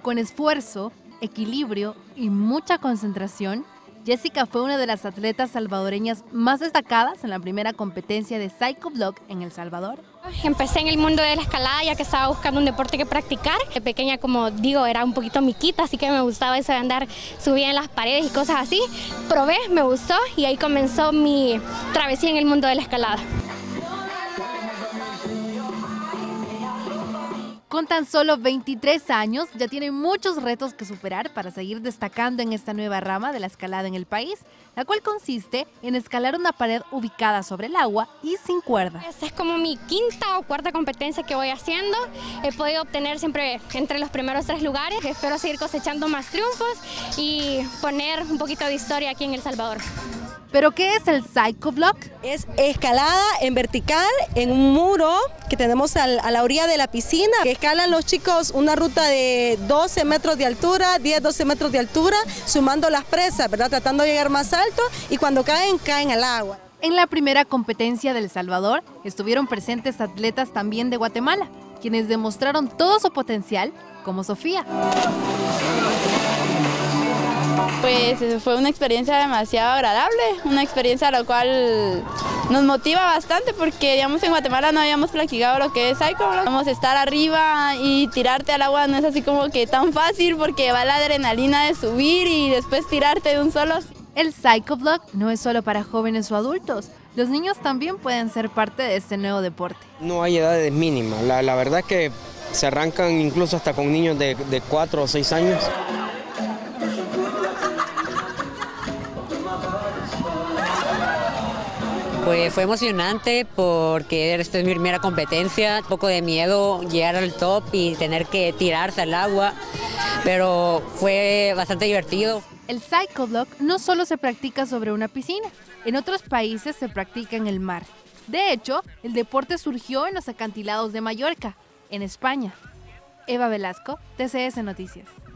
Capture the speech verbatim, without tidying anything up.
Con esfuerzo, equilibrio y mucha concentración, Jessica fue una de las atletas salvadoreñas más destacadas en la primera competencia de Psycho-Block en El Salvador. Empecé en el mundo de la escalada ya que estaba buscando un deporte que practicar. De pequeña, como digo, era un poquito miquita, así que me gustaba eso de andar subida en las paredes y cosas así. Probé, me gustó y ahí comenzó mi travesía en el mundo de la escalada. Con tan solo veintitrés años, ya tiene muchos retos que superar para seguir destacando en esta nueva rama de la escalada en el país, la cual consiste en escalar una pared ubicada sobre el agua y sin cuerda. Esta es como mi quinta o cuarta competencia que voy haciendo. He podido obtener siempre entre los primeros tres lugares. Espero seguir cosechando más triunfos y poner un poquito de historia aquí en El Salvador. ¿Pero qué es el Psycho-Block? Es escalada en vertical en un muro que tenemos al, a la orilla de la piscina. Escalan los chicos una ruta de doce metros de altura, diez, doce metros de altura, sumando las presas, ¿verdad? Tratando de llegar más alto y cuando caen, caen al agua. En la primera competencia de El Salvador estuvieron presentes atletas también de Guatemala, quienes demostraron todo su potencial, como Sofía. Pues fue una experiencia demasiado agradable, una experiencia a la cual nos motiva bastante porque, digamos, en Guatemala no habíamos practicado lo que es Psycho-Block. Vamos a estar arriba y tirarte al agua no es así como que tan fácil porque va la adrenalina de subir y después tirarte de un solo. El Psycho-Block no es solo para jóvenes o adultos, los niños también pueden ser parte de este nuevo deporte. No hay edades mínimas, la, la verdad es que se arrancan incluso hasta con niños de, de cuatro o seis años. Pues fue emocionante porque esta es mi primera competencia, un poco de miedo llegar al top y tener que tirarse al agua, pero fue bastante divertido. El Psycho-Block no solo se practica sobre una piscina, en otros países se practica en el mar. De hecho, el deporte surgió en los acantilados de Mallorca, en España. Eva Velasco, T C S Noticias.